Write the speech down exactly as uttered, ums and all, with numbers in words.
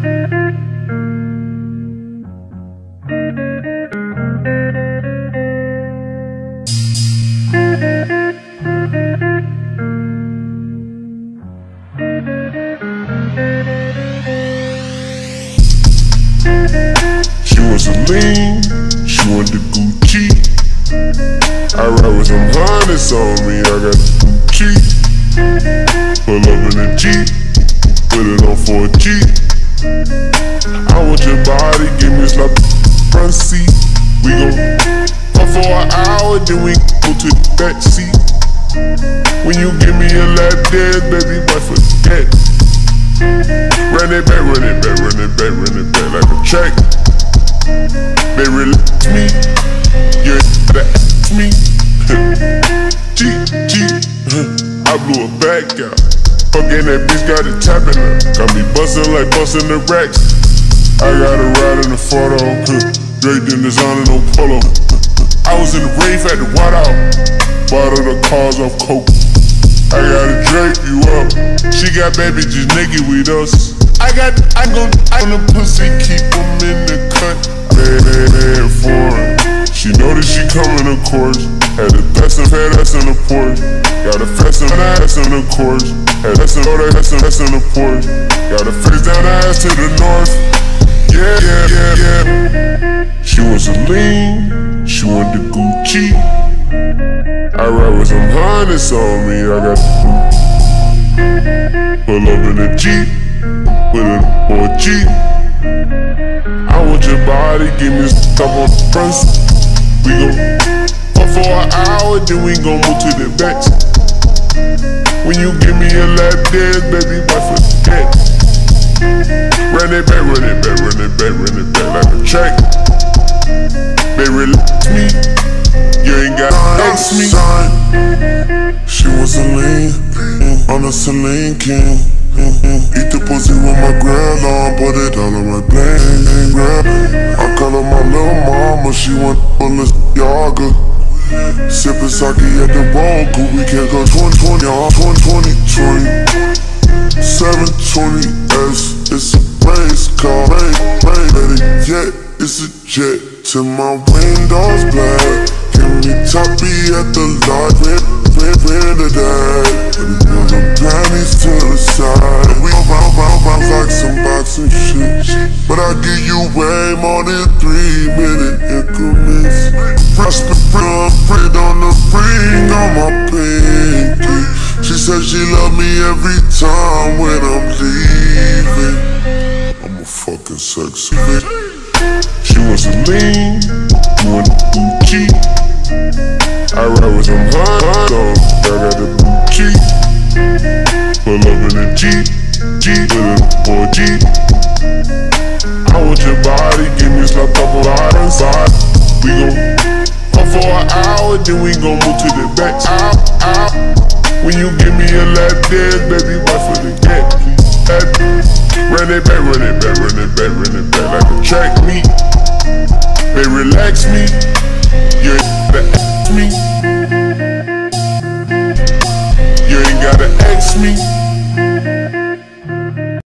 She wants a lean, she want the Gucci. I ride with some hundreds on me, I got the Gucci. Pull up in a Jeep, put it on for a G. I want your body, give me a slap front seat. We gon' fuck for an hour, then we go to the back seat. When you give me a lap dance, baby, why forget? Run it back, run it back, run it back, run it back like a track. They relax me, you ain't gotta ask me. G, G, I blew a back out. Fucking that bitch got it tapping her. Got me bustin' like bustin' the racks. I got a ride in the photo, draped in designer, no polo. I was in the rave at the White Out, bought her the cars off coke. I gotta drape you up. She got baby just naked with us. I got, I gon' I on the pussy, keep them in the cut. Bad, bad, bad foreign. She know that she coming, of course. Had the best of head ass in the porch. Got a fast on the ass in the course. Had that some other ass in the porch. Got a face down the ass to the north. Yeah, yeah, yeah, yeah. She wants a lean, she want the Gucci. I ride with some hundreds on me, I got the pull up in a Jeep, with a for a G. I want your body, give me a stop on the front. We gon' fuck for an hour, then we gon' move to the back. When you give me a lap dance, baby, why forget? Run it back, run it back, run it back, run it back like a track. They relax me, you ain't gotta ask me. She wants a lean, on a Celine King. Eat the pussy with my grandma, put it all on my bling. I call her my little mama, she want full of yaga. Sippin' sake at the roll, cause we can't go twenty twenty, twenty twenty, twenty. seven twenty S, it's a race car, rain, rain. Better yet, it's a jet, till my windows black. Give me toppy at the lot, red, red, red of that. And the panties to the side. We round, round, round like some boxing shit. But I give you way more than three minute increments. Press the print on the ring on my pinky. She said she love me every time when I'm leaving. I'm a fucking sexy bitch. She wants a lean, you want a Gucci. I ride with some hundreds on, I got the Gucci. Pull up in a Jeep, Jeep with a for a G. I want your body, give me a slap up a lot inside. We gon' fuck for an hour, then we gon' move to the back. Out, out. When you give me a lap dance, baby, why for the get? Run it back, run it back, run it back, run it back like a track meet. They relax me, you ain't gotta ask me. You ain't gotta ask me.